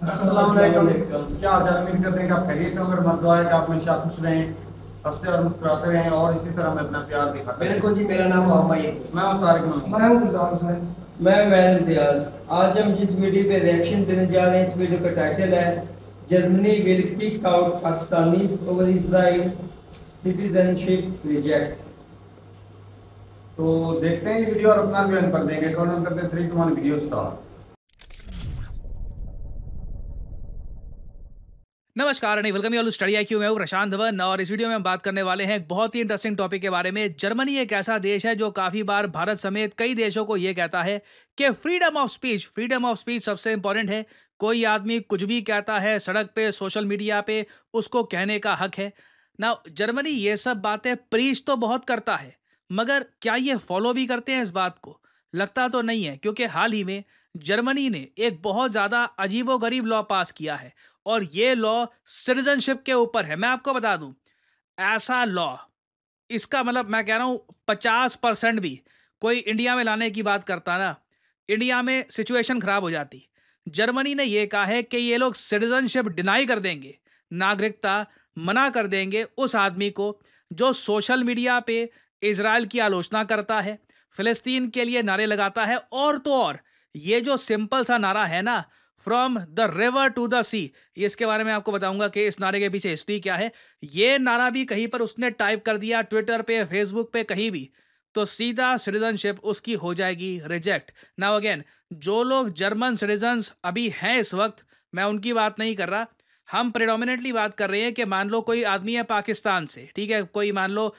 अस्सलाम वालेकुम। क्या हाल चाल? उम्मीद करते हैं कि आप खैरियत से होंगे। मर्द दुआ है कि आप हमेशा खुश रहें, हंसते और मुस्कुराते रहें और इसी तरह हमें अपना प्यार दिखाते रहें। बिल्कुल जी, मेरा नाम मोहम्मद है। मैं हूं तारिक महमूद। मैं हूँ गुलजार हुसैन। मैं वैन इम्तियाज। आज हम जिस वीडियो पे रिएक्शन देने जा रहे हैं, इस वीडियो का टाइटल है Germany will kick out Pakistanis over Israel citizenship reject. तो देखते हैं ये वीडियो और अपना भी कर देंगे। कौन करते हैं 3 2 1 वीडियो स्टार्ट। नमस्कार and welcome you all Study IQ. मैं हूं प्रशांत धवन और इस वीडियो में हम बात करने वाले हैं एक बहुत ही इंटरेस्टिंग टॉपिक के बारे में। जर्मनी एक ऐसा देश है जो काफी बार भारत समेत कई देशों को यह कहता है कि फ्रीडम ऑफ स्पीच सबसे इंपॉर्टेंट है। कोई आदमी कुछ भी कहता है सड़क पे, सोशल मीडिया पे, उसको कहने का हक है ना। जर्मनी ये सब बातें प्रीच तो बहुत करता है, मगर क्या ये फॉलो भी करते हैं इस बात को? लगता तो नहीं है, क्योंकि हाल ही में जर्मनी ने एक बहुत ज्यादा अजीबोगरीब लॉ पास किया है और ये लॉ सिटीजनशिप के ऊपर है। मैं आपको बता दूं, ऐसा लॉ, इसका मतलब मैं कह रहा हूं 50% भी कोई इंडिया में लाने की बात करता ना, इंडिया में सिचुएशन खराब हो जाती। जर्मनी ने यह कहा है कि ये लोग सिटीजनशिप डिनाई कर देंगे, नागरिकता मना कर देंगे उस आदमी को जो सोशल मीडिया पे इजराइल की आलोचना करता है, फिलिस्तीन के लिए नारे लगाता है। और तो और ये जो सिंपल सा नारा है ना, from the river to the sea, इसके बारे में आपको बताऊंगा कि इस नारे के पीछे हिस्ट्री क्या है। ये नारा भी कहीं पर उसने टाइप कर दिया, ट्विटर पे, फेसबुक पे, कहीं भी, तो सीधा सिटीजनशिप उसकी हो जाएगी रिजेक्ट। नाउ अगेन, जो लोग जर्मन सिटीजन्स अभी हैं इस वक्त, मैं उनकी बात नहीं कर रहा। हम प्रेडोमिनेटली बात कर रहे हैं कि मान लो कोई आदमी है पाकिस्तान से, ठीक है, कोई मान लो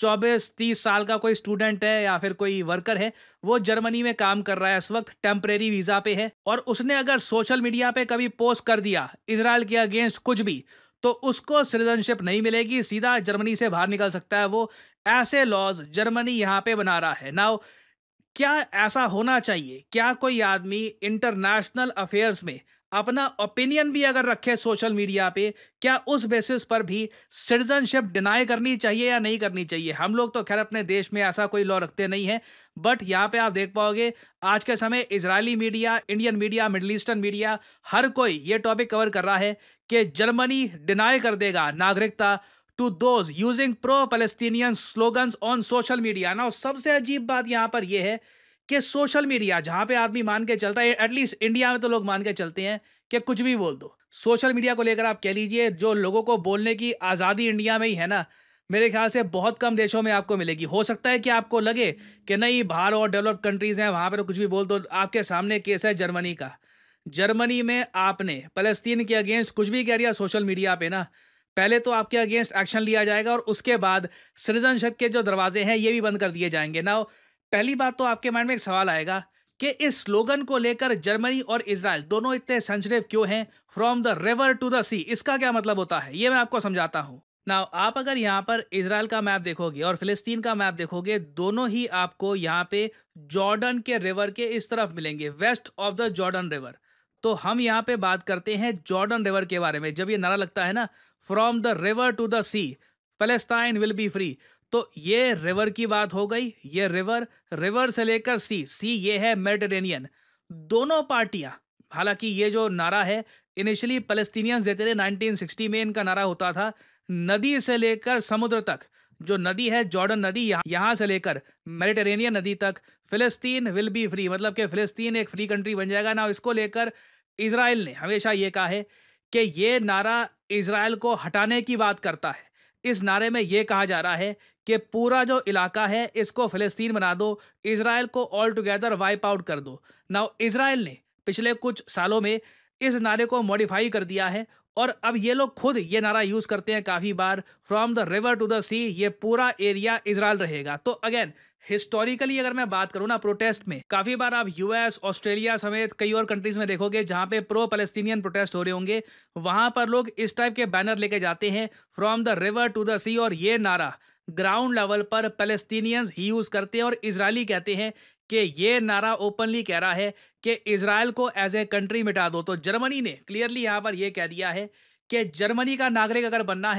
24-30 साल का कोई स्टूडेंट है या फिर कोई वर्कर है, वो जर्मनी में काम कर रहा है इस वक्त, टेम्परेरी वीजा पे है, और उसने अगर सोशल मीडिया पे कभी पोस्ट कर दिया इजराइल के अगेंस्ट कुछ भी, तो उसको सिटीजनशिप नहीं मिलेगी, सीधा जर्मनी से बाहर निकल सकता है वो। ऐसे लॉज जर्मनी यहाँ पे बना रहा है। नाउ, क्या ऐसा होना चाहिए? क्या कोई आदमी इंटरनेशनल अफेयर्स में अपना ओपिनियन भी अगर रखे सोशल मीडिया पे, क्या उस बेसिस पर भी सिटीजनशिप डिनाई करनी चाहिए या नहीं करनी चाहिए? हम लोग तो खैर अपने देश में ऐसा कोई लॉ रखते नहीं है, बट यहाँ पे आप देख पाओगे आज के समय Israeli media, Indian media, Middle Eastern media, हर कोई ये टॉपिक कवर कर रहा है कि जर्मनी डिनाई कर देगा नागरिकता to those using pro Palestinian slogans on social media. ना, सबसे अजीब बात यहां पर यह है कि सोशल मीडिया जहां पे आदमी मान के चलता है, एटलीस्ट इंडिया में तो लोग मान के चलते हैं कि कुछ भी बोल दो। सोशल मीडिया को लेकर आप कह लीजिए, जो लोगों को बोलने की आज़ादी इंडिया में ही है ना, मेरे ख्याल से बहुत कम देशों में आपको मिलेगी। हो सकता है कि आपको लगे कि नहीं, बाहर और डेवलप्ड कंट्रीज हैं, वहां पर तो कुछ भी बोल दो। आपके सामने केस है जर्मनी का। जर्मनी में आपने फलस्तीन के अगेंस्ट कुछ भी कह दिया सोशल मीडिया पे ना, पहले तो आपके अगेंस्ट एक्शन लिया जाएगा और उसके बाद सिटीजनशिप के जो दरवाजे हैं ये भी बंद कर दिए जाएंगे। ना, पहली बात तो आपके माइंड में एक सवाल आएगा कि इस स्लोगन को लेकर जर्मनी और इजराइल दोनों इतने सेंसिटिव क्यों हैं? From the river to the sea, इसका क्या मतलब होता है, ये मैं आपको समझाता हूं। ना, आप अगर यहाँ पर इजराइल का मैप देखोगे और फिलिस्तीन का मैप देखोगे, दोनों ही आपको यहाँ पे जॉर्डन के रिवर के इस तरफ मिलेंगे, west of the Jordan river. तो हम यहाँ पे बात करते हैं जॉर्डन रिवर के बारे में। जब ये नारा लगता है ना, from the river to the sea, Palestine will be free, तो ये रिवर की बात हो गई। ये रिवर, रिवर से लेकर सी, सी ये है मेडिटेरेनियन। दोनों पार्टियां, हालांकि ये जो नारा है इनिशियली पैलेस्टीनियंस देते थे, 1960 में इनका नारा होता था नदी से लेकर समुद्र तक, जो नदी है जॉर्डन नदी, यहां से लेकर मेडिटेरेनियन नदी तक, फिलिस्तीन विल बी फ्री, मतलब कि फिलिस्तीन एक फ्री कंट्री बन जाएगा ना। इसको लेकर इजराइल ने हमेशा ये कहा है कि ये नारा इजराइल को हटाने की बात करता है। इस नारे में यह कहा जा रहा है कि पूरा जो इलाका है इसको फिलिस्तीन बना दो, इजराइल को ऑल टुगेदर वाइप आउट कर दो। नाउ, इजराइल ने पिछले कुछ सालों में इस नारे को मॉडिफाई कर दिया है और अब ये लोग खुद ये नारा यूज करते हैं काफी बार, from the river to the sea, ये पूरा एरिया इजराइल रहेगा। तो अगेन, हिस्टोरिकली अगर मैं बात करूं ना, प्रोटेस्ट में काफी बार आप यूएस, ऑस्ट्रेलिया समेत कई और कंट्रीज में देखोगे जहां पे प्रो पैलेस्टीनियन प्रोटेस्ट हो रहे होंगे, वहां पर लोग इस टाइप के बैनर लेके जाते हैं, from the river to the sea, और ये नारा ग्राउंड लेवल पर पैलेस्टीनियंस ही यूज करते हैं और इजरायली कहते हैं कि ये नारा ओपनली कह रहा है कि इजराइल को एज ए कंट्री मिटा दो। तो जर्मनी ने क्लियरली यहां पर यह कह दिया है कि जर्मनी का नागरिक अगर बनना है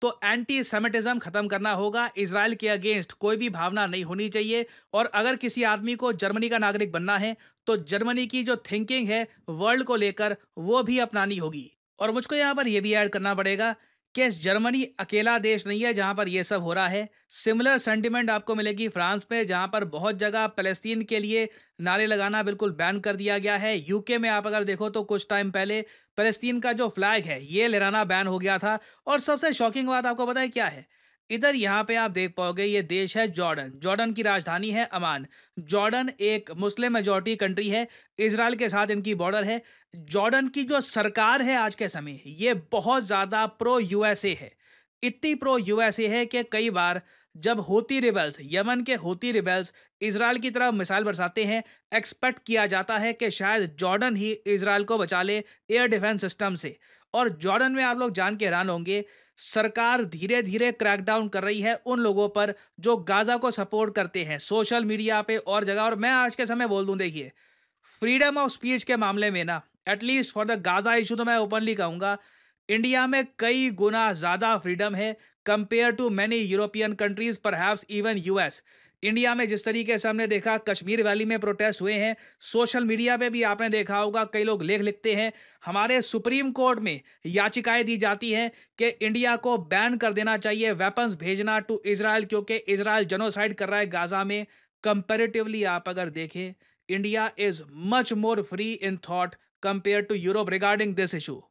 तो एंटी सेमिटिज्म खत्म करना होगा, इजराइल के अगेंस्ट कोई भी भावना नहीं होनी चाहिए। और अगर किसी आदमी को जर्मनी का नागरिक बनना है तो जर्मनी की जो थिंकिंग है वर्ल्ड को लेकर वो भी अपनानी होगी। और मुझको यहाँ पर यह भी ऐड करना पड़ेगा कि जर्मनी अकेला देश नहीं है जहां पर यह सब हो रहा है। सिमिलर सेंटिमेंट आपको मिलेगी फ्रांस में, जहां पर बहुत जगह पैलेस्टीन के लिए नारे लगाना बिल्कुल बैन कर दिया गया है। यूके में आप अगर देखो तो कुछ टाइम पहले पैलेस्टीन का जो फ्लैग है ये लहराना बैन हो गया था। और सबसे शॉकिंग बात आपको पता है क्या है? इधर यहाँ पे आप देख पाओगे ये देश है जॉर्डन। जॉर्डन की राजधानी है अमान। जॉर्डन एक मुस्लिम मेजॉरिटी कंट्री है, इजराइल के साथ इनकी बॉर्डर है। जॉर्डन की जो सरकार है आज के समय ये बहुत ज़्यादा प्रो यूएसए है। इतनी प्रो यूएसए है कि कई बार जब हूती रिबेल्स, यमन के हूती रिबेल्स इजराइल की तरफ मिसाइल बरसाते हैं, एक्सपेक्ट किया जाता है कि शायद जॉर्डन ही इजराइल को बचा ले एयर डिफेंस सिस्टम से। और जॉर्डन में आप लोग जान के हैरान होंगे, सरकार धीरे धीरे क्रैकडाउन कर रही है उन लोगों पर जो गाजा को सपोर्ट करते हैं सोशल मीडिया पे और जगह। और मैं आज के समय बोल दूं, देखिए फ्रीडम ऑफ स्पीच के मामले में ना, at least for the Gaza issue तो मैं ओपनली कहूंगा इंडिया में कई गुना ज्यादा फ्रीडम है compare to many European countries, perhaps even US. India में जिस तरीके से हमने देखा कश्मीर वैली में प्रोटेस्ट हुए हैं, सोशल मीडिया पे भी आपने देखा होगा कई लोग लेख लिखते हैं, हमारे सुप्रीम कोर्ट में याचिकाएं दी जाती हैं कि इंडिया को बैन कर देना चाहिए वेपन्स भेजना टू इजराइल, क्योंकि इजराइल जेनोसाइड कर रहा है गाजा में। कंपैरेटिवली आप अगर देखें India is much more free in thought compare to Europe regarding this issue.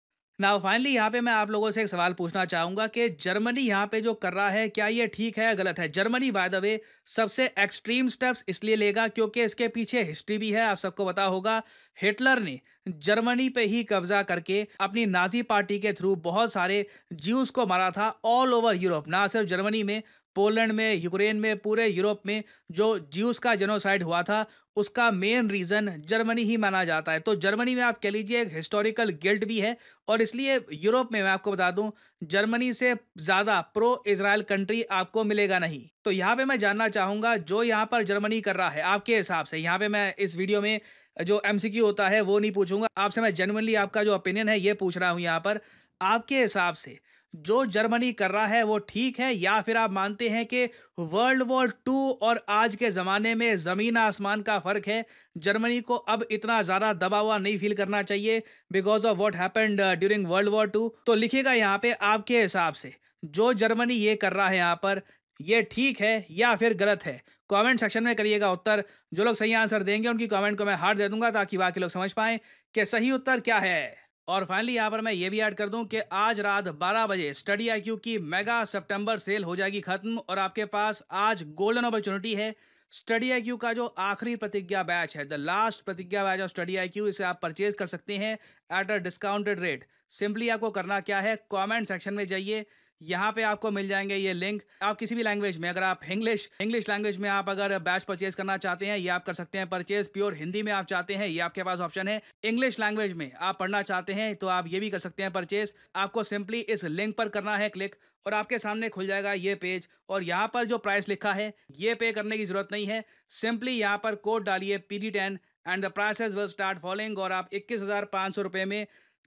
Now finally यहाँ पे मैं आप लोगों से एक सवाल पूछना चाहूंगा कि जर्मनी यहाँ पे जो कर रहा है क्या ये ठीक है या गलत है? जर्मनी बाय द वे सबसे एक्सट्रीम स्टेप्स इसलिए लेगा क्योंकि इसके पीछे हिस्ट्री भी है। आप सबको पता होगा हिटलर ने जर्मनी पे ही कब्जा करके अपनी नाजी पार्टी के थ्रू बहुत सारे ज्यूज को मारा था ऑल ओवर यूरोप, ना सिर्फ जर्मनी में, पोलैंड में, यूक्रेन में, पूरे यूरोप में जो ज्यूज का जेनोसाइड हुआ था उसका मेन रीजन जर्मनी ही माना जाता है। तो जर्मनी में आप कह लीजिए एक हिस्टोरिकल गिल्ट भी है और इसलिए यूरोप में मैं आपको बता दूं जर्मनी से ज्यादा प्रो इजराइल कंट्री आपको मिलेगा नहीं। तो यहाँ पे मैं जानना चाहूंगा जो यहाँ पर जर्मनी कर रहा है आपके हिसाब से, यहाँ पे मैं इस वीडियो में जो एमसीक्यू होता है वो नहीं पूछूंगा आपसे, मैं जेन्युइनली आपका जो ओपिनियन है ये पूछ रहा हूँ यहाँ पर। आपके हिसाब से जो जर्मनी कर रहा है वो ठीक है या फिर आप मानते हैं कि वर्ल्ड वॉर 2 और आज के ज़माने में ज़मीन आसमान का फ़र्क है, जर्मनी को अब इतना ज़्यादा दबा हुआ नहीं फील करना चाहिए because of what happened during world war 2? तो लिखिएगा यहाँ पे आपके हिसाब से जो जर्मनी ये कर रहा है यहाँ पर ये ठीक है या फिर गलत है? कमेंट सेक्शन में करिएगा उत्तर। जो लोग सही आंसर देंगे उनकी कमेंट को मैं हार्ट दे दूंगा ताकि बाकी लोग समझ पाएं कि सही उत्तर क्या है। और फाइनली यहाँ पर मैं ये भी ऐड कर दूं कि आज रात 12 बजे स्टडी आईक्यू की मेगा सितंबर सेल हो जाएगी खत्म और आपके पास आज गोल्डन अपॉर्चुनिटी है। स्टडी आईक्यू का जो आखिरी प्रतिज्ञा बैच है, the last Pratigya batch of Study IQ, इसे आप परचेज कर सकते हैं at a discounted rate. Simply आपको करना क्या है, कमेंट सेक्शन में जाइए, यहाँ पे आपको मिल जाएंगे ये लिंक। आप किसी भी लैंग्वेज में, अगर आप इंग्लिश लैंग्वेज में आप अगर बैच परचेज करना चाहते हैं ये आप कर सकते हैं परचेज। प्योर हिंदी में आप चाहते हैं ये आपके पास ऑप्शन है। इंग्लिश लैंग्वेज में आप पढ़ना चाहते हैं तो आप ये भी कर सकते हैं परचेज। आपको सिंपली इस लिंक पर करना है क्लिक और आपके सामने खुल जाएगा ये पेज और यहाँ पर जो प्राइस लिखा है ये पे करने की जरूरत नहीं है। सिंपली यहाँ पर कोड डालिए PD10 and the prices will start following और आप 21,500 रुपये में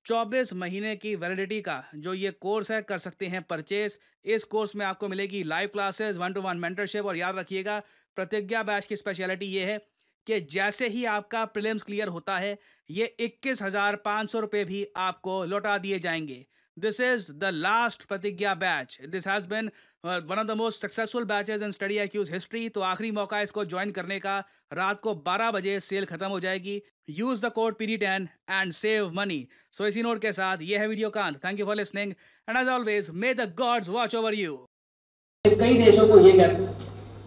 24 महीने की वैलिडिटी का जो ये कोर्स है कर सकते हैं परचेस। इस कोर्स में आपको मिलेगी लाइव क्लासेस, 1-to-1 मेंटरशिप और याद रखिएगा प्रतिज्ञा बैच की स्पेशलिटी ये है कि जैसे ही आपका प्रीलिम्स क्लियर होता है ये 21,500 रुपये भी आपको लौटा दिए जाएंगे। This is the last Pratigya batch. This has been one of the most successful batches in Study IQ's history। तो आखिरी मौका इसको ज्वाइन करने का, रात को 12 बजे सेल खत्म हो जाएगी। Use the code PD10 and save money. So इसी नोट के साथ ये है वीडियो का अंत। Thank you for listening and as always may the gods watch over you. कई देशों को ये कहते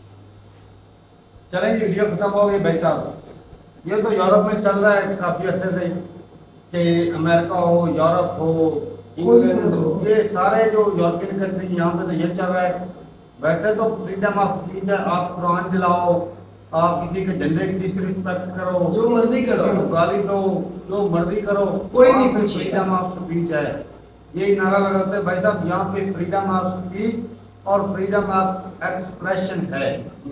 चलेंगे, वीडियो खत्म हो गई भाई साहब। ये तो यूरोप में चल रहा है काफी अर्से से कि अमेरिका हो, यूरोप हो, ये सारे जो यूरोपियन कंट्री यहाँ पे तो ये चल रहा है। वैसे तो फ्रीडम ऑफ स्पीच है, आप कुरान दिलाओ, आप किसी के झंडे की डिसरिस्पेक्ट करो, जो मर्जी करो, गाली दो, जो मर्जी करो, कोई नहीं पूछेगा। फ्रीडम ऑफ स्पीच है, यही नारा लगाते हैं भाई साहब। यहाँ पे फ्रीडम ऑफ स्पीच और फ्रीडम ऑफ एक्सप्रेशन है,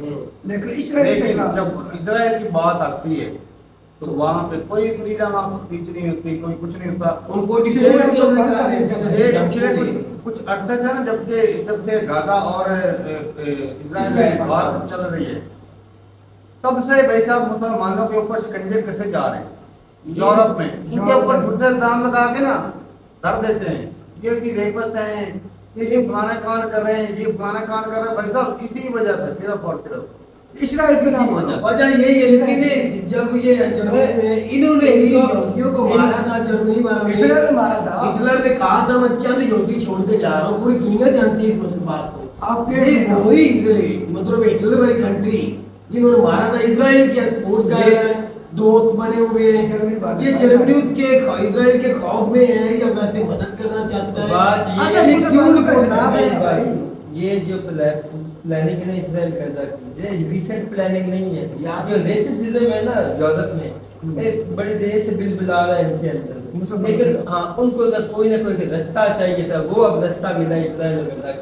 लेकिन जब इजराइल की बात आती है तो वहाँ पे कोई फ्रीडम ऑफ स्पीच नहीं होती, कोई कुछ नहीं होता। उनको कुछ अरसे से ना, जब से गाजा और इजराइल में बात चल रही है, तब से भाई साहब मुसलमानों के ऊपर शिकंजे कसे जा रहे हैं यूरोप में। उनके ऊपर झूठे इल्जाम लगा के ना धर देते हैं, ये कि रेपिस्ट हैं, ये फलाना कांड कर रहे हैं, ये फलाना कांड कर रहे हैं। भाई साहब इसी वजह से सिर्फ और सिर्फ इसराइल के नाम वजह यही है। लेकिन जब ये जर्मनी में इन्होंने ही यहूदियों को मारा था, जर्मनी वालों ने हिटलर ने मारा था। हिटलर ने कहा था मैं चंद यहूदी छोड़ते जा रहा हूँ, पूरी दुनिया जानती है इस बात को। आपके वही मतलब हिटलर वाली कंट्री जिन्होंने मारा था, इसराइल क्या सपोर्ट कर रहा है, दोस्त बने हुए हैं। ये जर्मनी उसके इसराइल के खौफ में है या वैसे मदद करना चाहता है। ये जो प्लानिंग है ना इसराइल करता है, ये रिसेंट प्लानिंग नहीं है। जो रेसिज्म है ना यूरोप में, एक बड़े देर से बिल बिला रहा है इनके अंदर, लेकिन हाँ उनको ना कोई रास्ता चाहिए था, वो अब रास्ता मिला इसराइल में करता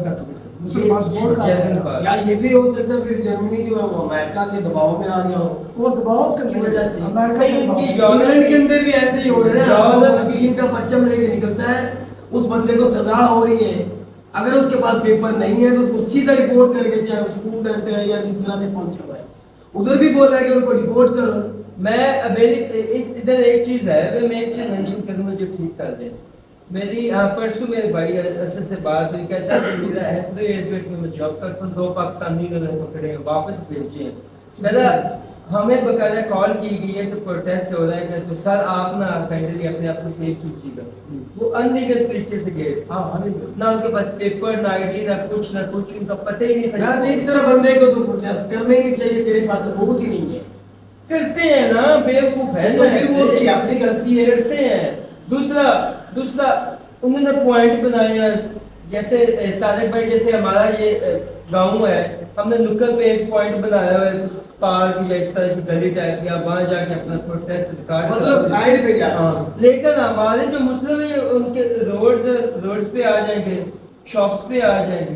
यार। ये भी हो सकता है फिर जर्मनी जो है वो अमेरिका के दबाव में आ गया हो, वो दबाव की वजह से अमेरिका इंग्लैंड के अंदर भी ऐसे ही हो रहा है। फलस्तीन का परचम लेके निकलता है, उस बंदे को सजा हो रही है, अगर उसके पास पेपर नहीं है तो उसको सीधा रिपोर्ट करके, चाहे स्टूडेंट है या जिस तरह भी पहुंचा हुआ है, उधर भी बोला है कि उनको रिपोर्ट करो। मैं मेरी इधर एक चीज है, मैं एक चीज मेंशन करूंगा जो ठीक कर दे। मेरी परसों मेरे भाई असल से बात हुई, कहता है कि मेरा हेल्थ एजुकेट में मैं जॉब करता हूँ, 2 पाकिस्तानी उन्होंने पकड़े हैं, वापस भेजे हैं। मेरा हमें बकायदा कॉल की गई है कि प्रोटेस्ट हो रहा है, तो सर आप ना फाइनली अपने आप को सेव कीजिएगा। वो अनलीगल तरीके से गए, ना उनके पास पेपर, ना आईडी, ना कुछ, उनका पता ही नहीं था। यार इस तरह बंदे को तो प्रोटेस्ट करना ही नहीं चाहिए, तेरे पास सबूत ही नहीं है। करते हैं ना, बेवकूफ है तो फिर वो की अपनी गलती है। करते हैं। दूसरा उन्होंने पॉइंट बनाया, जैसे तारिक भाई, जैसे हमारा ये गांव है, हमने नुक्कड़ पे एक पॉइंट बनाया हुआ है, पार्क या इस तरह की गली टाइप, या वहां जाके अपना प्रोटेस्ट रिकॉर्ड, मतलब साइड पे जा। लेकिन हमारे जो मुस्लिम है उनके रोड्स पे आ जाएंगे, शॉप्स पे आ जाएंगे।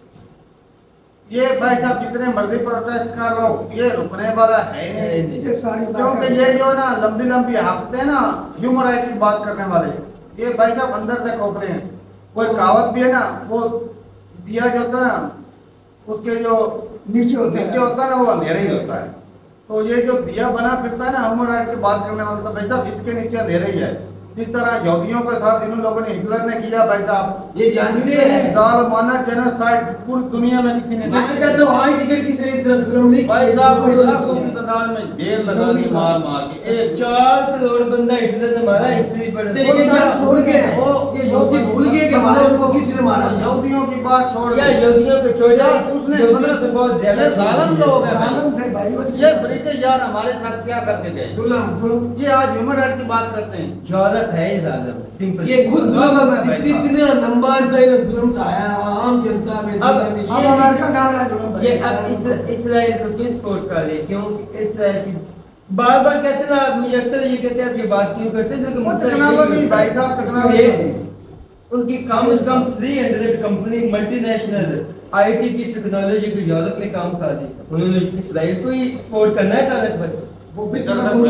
ये भाई साहब जितने मर्जी प्रोटेस्ट कर लो, ये रुकने वाला है नहीं। ये सारी क्योंकि ये जो ना लंबी हफ्ते हैं ना ह्यूमन राइट की बात करने वाले, ये भाई साहब अंदर से खोखले हैं। कोई कहावत भी है ना, वो दिया जो होता है ना, उसके जो नीचे होता है ना, वो अंधेरा ही होता है। तो ये जो दिया बना फिरता है ना ह्यूमन राइट की बात करने वाला, तो भाई साहब इसके नीचे अंधेरा ही है। जिस तरह यहूदियों के साथ इन लोगों ने, हिटलर ने किया भाई साहब, ये जानते हैं जालिमाना जेनोसाइड पूरी दुनिया में किसी ने नहीं किया। तो आज तक किसी ने इस तरह जुल्म नहीं किया। भाई साहब लाखों की तादाद में जेल लगा दी मार के, 4 करोड़ बंदा हिटलर ने मारा। इसलिए ये क्या छोड़ के ये यहूदी भूल गए कि हमारे उनको किसी ने मारा। यहूदियों की बात छोड़ या यहूदियों को छोड़ दिया, उसने मतलब बहुत ज्यादा जालिम लोग हैं भाई। ये ब्रिटिश यार हमारे साथ क्या करके गए, जुल्म। ये आज ह्यूमन राइट की बात करते हैं, है जालिम, सिंपल। ये खुद इतना लंबा जुल्म था आम जनता में। अब अमेरिका कह रहा है ये अब इसराइल को क्यों सपोर्ट कर रहे, क्योंकि इसराइल की बार कहते ना, मुझे अक्सर ये कहते हैं आप ये बात क्यों करते हैं, टेक्नोलॉजी भाई साहब, टेक्नोलॉजी उनकी कम से कम 300 कंपनी मल्टीनेशनल आईटी की टेक्नोलॉजी को यूरोप में काम कर दी, उन्होंने इसराइल को ही सपोर्ट करना है। तारक भाई वो भी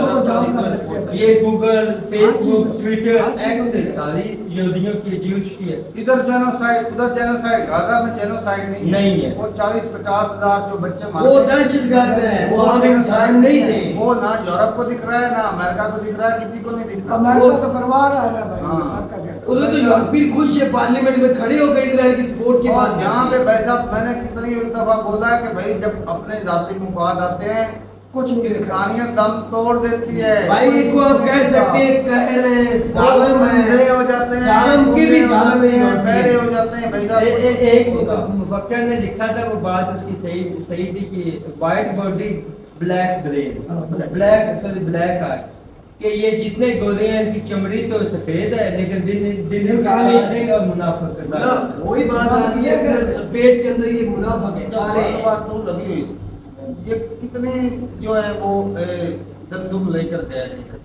ये गूगल, फेसबुक, ट्विटर, एक्स सारी यहूदियों की, ज्यूश की है। इधर जेनोसाइड, उधर जेनोसाइड, गाजा में जेनोसाइड नहीं है। वो 40-50 हजार जो बच्चे मारे, वो दहशतगर्द है, वो आम इंसान नहीं थे। वो ना यूरोप को दिख रहा है, ना अमेरिका को दिख रहा है, किसी को नहीं दिख रहा। अमेरिका तो करवा रहा है ना भाई। उधर तो यूरोपीय खुश है, पार्लियामेंट में खड़े हो गए इजराइल की सपोर्ट की बात। यहाँ पे भाई साहब मैंने कितनी दफा बोला है कि भाई जब अपने जाति मुफाद आते हैं, कुछ नहीं, इंसानियत दम तोड़ देती है। भाई इनको आप कह सकते हैं, कह रहे हैं जालिम है, हो जाते हैं, जालिम के भी जालिम है, पैरे हो जाते हैं भाई साहब। एक मुफक्किर ने लिखा था, वो बात उसकी सही थी कि white body black brain, black heart, कि ये जितने गोरे हैं इनकी चमड़ी तो सफेद है, लेकिन दिल काले हैं और मुनाफिक है। वही बात आ रही है कि पेट के अंदर ये मुनाफिक है, काले बात तो लगी हुई। ये कितने जो है वो दंदुम लेकर गए हैं।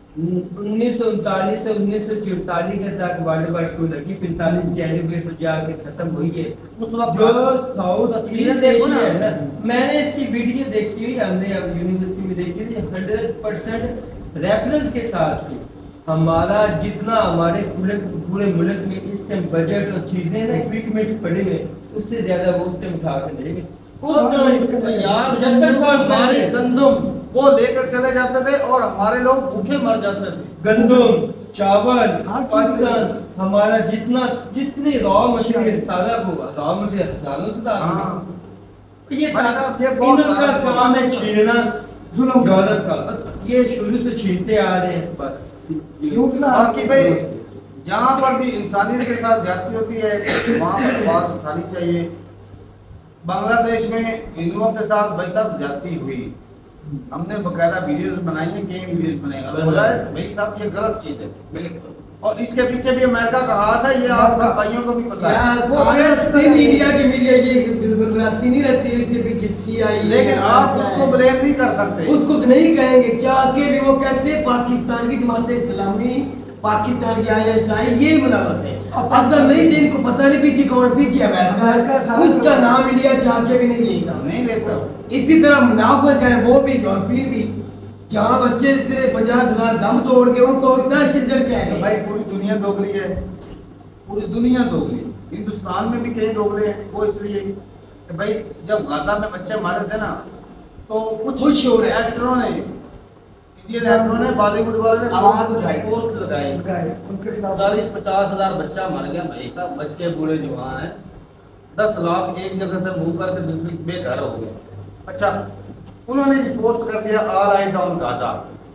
1939 से 1944 के तक वर्ल्ड वार 2 लगी, 45 के एंड में तो जाके खत्म हुई है। जो साउथ ईस्ट एशिया है ना, मैंने इसकी वीडियो देखी हुई, हमने यूनिवर्सिटी में देखी थी, 100% रेफरेंस के साथ थी हमारा जितना हमारे पूरे मुल्क में इस टाइम बजट और चीजें ना इक्विपमेंट पड़े हुए उससे ज्यादा वो उस टाइम उठा के लेंगे। यार 75 साल हमारे गंदम वो लेकर चले जाते थे और हमारे लोग भूखे मर जाते थे। गंदम, चावल, पाकिस्तान हमारा जितनी रॉ मटेरियल सारा होगा, रॉ मटेरियल हजारों ये इनका काम है छीनना जुल्म गौरव का, ये शुरू से छीनते आ रहे हैं बस। बाकी भाई जहाँ पर भी इंसानियत के साथ ज्यादती होती है वहाँ पर आवाज उठानी चाहिए। बांग्लादेश में हिंदुओं के साथ भाई साहब ज्यादती हुई, हमने बकायदा वीडियोस बनाई है, कई वीडियोस बनाए बोला है भाई साहब ये गलत चीज है और इसके पीछे भी अमेरिका का हाथ है, ये आप भाइयों को भी पता है। इंडिया के मीडिया ये बिल्कुल रहती नहीं रहती इसके पीछे CIA, लेकिन आप उसको ब्लेम नहीं कर सकते, उसको नहीं कहेंगे चाह के भी। वो कहते हैं पाकिस्तान की जमात इस्लामी, पाकिस्तान की ISI ये मुलवस है, अगर नहीं थे इनको पता नहीं पीछे कौन, पीछे अमेरिका है, उसका नाम इंडिया चाह के भी नहीं लेगा, नहीं लेता। इसी तरह मुनाफिक है वो भी यूरोपियन भी, जहाँ बच्चे तेरे 50,000 दम तोड़ के उनको इतना शिद्दत कहेंगे। भाई पूरी दुनिया दोगली है, पूरी दुनिया दोगली, हिंदुस्तान में भी कई दोगले हैं। वो इसलिए कि भाई जब गाजा में बच्चे मारे थे ना तो कुछ एक्टरों ने, इंडियन एक्टरों ने, बॉलीवुड वाले ने आवाज उठाई, पोस्ट लगाई उनके खिलाफ। 40-50,000 बच्चा मर गया भाई का, बच्चे बूढ़े जवान हैं, 10 लाख एक जगह से मूव करके दूसरी बेघर हो गए। अच्छा उन्होंने पोस्ट कर दिया all eyes on Gaza,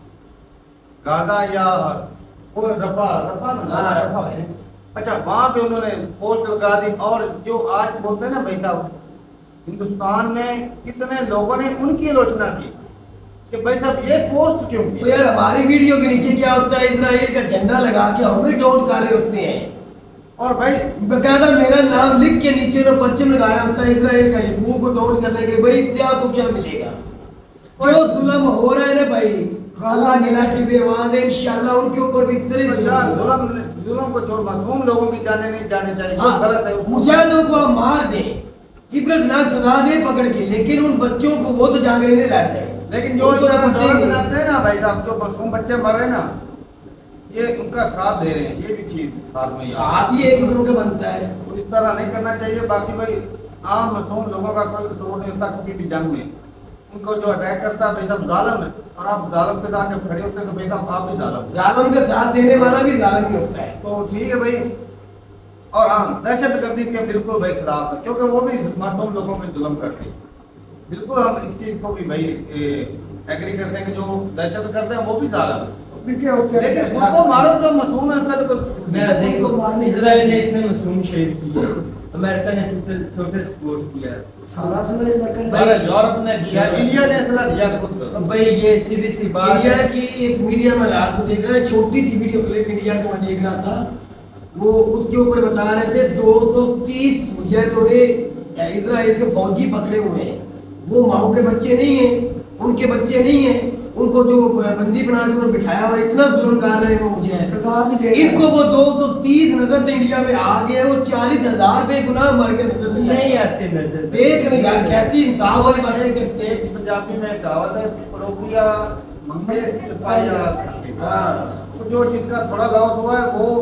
Gaza या वो रफा है। अच्छा वहां पे उन्होंने पोस्ट लगा दी और जो आज बोलते हैं ना भाई साहब हिंदुस्तान में कितने लोगों ने उनकी आलोचना की कि भाई साहब ये पोस्ट क्यों की। तो यार हमारी वीडियो के नीचे क्या होता है, इजराइल का झंडा लगा के हमें क्लोज कर रहे होते हैं और भाई बकायदा मेरा नाम लिख के नीचे उन्होंने परचम लगाया होता है इजराइल का, ये मुंह को तोड़ करने के। भाई इससे आपको क्या मिलेगा? जो जुल्म हो रहा है ना भाई, अल्लाह गिला की बेवाद है, इंशाल्लाह उनके ऊपर भी इस तरह जुल्म को छोड़ मासूम लोगों की जाने नहीं जाने चाहिए, गलत है। मुजाहिदों को आप मार दें, इबरतनाक सजा दें पकड़ के, लेकिन उन बच्चों को वो तो जागने नहीं लड़ते हैं। लेकिन जो बनाते हैं ना भाई साहब, जो मासूम बच्चे मर रहे हैं ना, ये उनका साथ दे रहे हैं, ये भी चीज साथ ही एक किस्म का बनता है। तो इस तरह नहीं करना चाहिए। बाकी भाई आम मासूम लोगों का कोई कसूर नहीं होता किसी भी जंग में, उनको जो अटैक करता है भाई साहब जालिम है, और आप जालिम के साथ जब खड़े होते हैं तो भाई साहब आप भी जालिम का साथ देने वाला भी जालिम ही होता है। तो ठीक है भाई। और हाँ दहशतगर्दी के बिल्कुल भाई खिलाफ है, क्योंकि वो भी मासूम लोगों पे जुल्म करते हैं। बिल्कुल हम इस चीज को भी भाई एग्री करते हैं कि जो दहशत करते हैं वो भी जालिम है, लेकिन उनको मारो जो मासूम है। मैं देखो इजराइल ने इतने मासूम शहीद किए, अमेरिका ने टोटल सपोर्ट किया, यूरोप ने किया, इंडिया ने असला दिया खुद। भाई ये सीधी सी बात इंडिया की एक मीडिया में रात को देख रहा है, छोटी सी वीडियो क्लिप इंडिया का मैं देख रहा था, वो उसके ऊपर बता रहे थे 230 मुजाहिदों ने इजराइल के फौजी पकड़े हुए हैं। वो माओ के बच्चे नहीं हैं, उनके बच्चे नहीं हैं, उनको जो बंदी बना के उन्हें बिठाया हुआ, इतना जुल्म कर रहे हैं वो मुझे इनको वो 230 नजर तो इंडिया में आ गए, वो 40,000 बेगुनाह मर के नजर नहीं आते नजर। देख नहीं यार कैसी इंसाफ वाली बातें करते हैं। पंजाबी में कहावत है पड़ोसिया मंगे पाया, तो जो जिसका थोड़ा लॉस हुआ है वो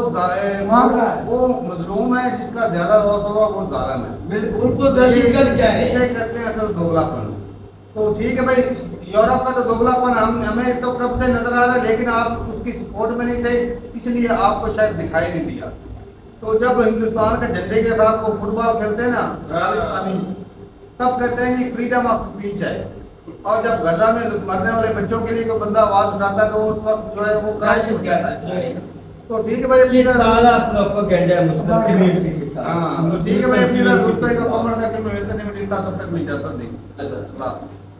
मजलूम है, जिसका ज्यादा लॉस हुआ वो जालिम है। बिल्कुल उनको दहशतगर्द कह रहे हैं, करते हैं असल दोगलापन। तो ठीक है भाई, यूरोप का तो दोगलापन हमें तो कब से नजर आ रहा है, लेकिन आप उसकी सपोर्ट में नहीं थे, इसलिए आपको शायद दिखाई नहीं दिया। तो जब हिंदुस्तान के झंडे के साथ वो फुटबॉल खेलते हैं ना तब कहते हैं कि फ्रीडम ऑफ स्पीच है, और जब गजा में मरने वाले बच्चों के लिए कोई बंदा आवाज उठाता है तो उस वक्त जो है वो तो ठीक है भाई, ये सारा प्रोपेगेंडा है मुस्लिम कम्युनिटी के साथ। हाँ तो ठीक है भाई, अपनी रुपए का कॉमर्स करके मैं वेतन नहीं मिलता तब तक नहीं जाता।